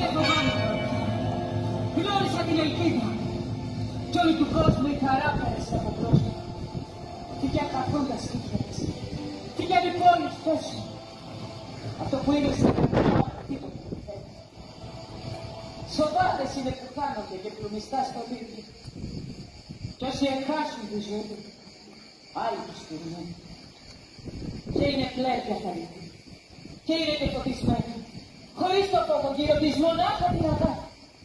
Δεν φοβάμαι τώρα. Γνώρισα την ελπίδα. Κι όλη του κόσμου η χαρά πέρασε από πρόσωπο. Τι για κακόν τα σπίτια της. Τι για λιπόλους τόσο. Αυτό που είναι στην καρδιά, τίποτα δεν φέρνει. Σοβάδες είναι που χάνονται και πλουμιστά στο δίκτυο. Κι όσοι εχάσουν τη ζωή του, άλλοι τους τουρνούν. Και είναι κλέρια θα λυθεί. Και είναι και φωτισμένοι. Χωρίς το φόβο γύρω της, μονάχα την αγάπη.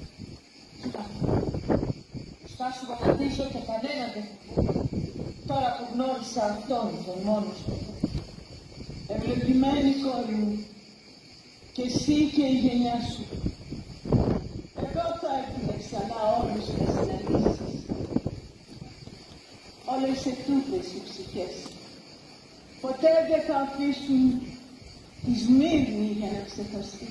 Στάσου να πατήσω και κανένα δεν. Τώρα που γνώρισα αυτόν τον μόνο σου. Ευλογημένη κόρη μου, και εσύ και η γενιά σου. Εγώ θα έρθουμε ξανά όλους να συναντήσεις. Όλες ετούτες οι ψυχές ποτέ δεν θα αφήσουν τη Σμύρνη για να ξεχαστεί.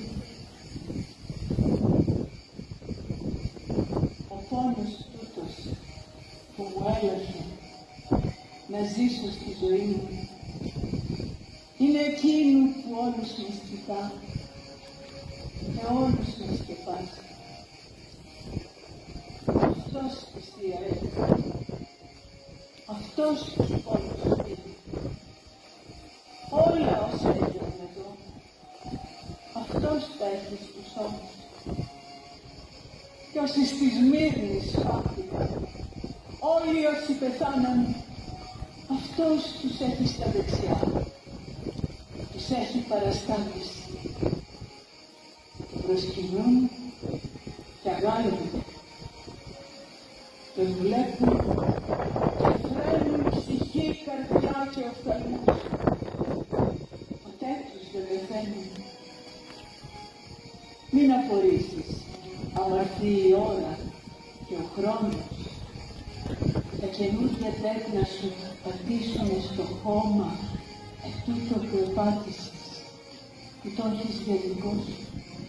Ο πόνος τούτος που μου έλαβε να ζήσω στη ζωή μου είναι εκείνο που όλους μας κοιτά και όλους μας σκεπάζει. Αυτός πιστία έρχεται. Αυτός τους πόλους σπίτι. Όλα όσα έγιναν εδώ, αυτός τα έχει στους ώμους. Κι όσοι στη Σμύρνη σφάχτηκαν, όλοι όσοι πεθάναν, αυτός τους έχει στα δεξιά. Τους έχει παραστάτηση. Το προσκυνούν και αγάλονται. Το βλέπουν και φρένουν ψυχή, καρδιά και οφθαλμούς. Ποτέ τους δεν πεθαίνουν. Μην απορρίσεις, άμα έρθει η ώρα και ο χρόνος. Τα καινούργια τέκνα σου πατήσουν στο χώμα τούτο που επάτησες, που το έχεις για δικό σου.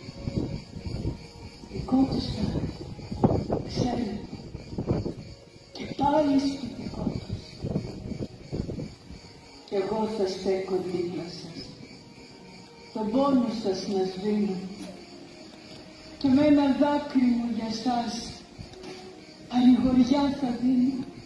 Δικό τους θα ξέρει. Και πάλι σπιτικό τους. Κι εγώ θα στέκω δίπλα σας. Τον πόνο σας να σβήνω. Και με ένα δάκρυ μου για σας, παρηγοριά θα δίνω.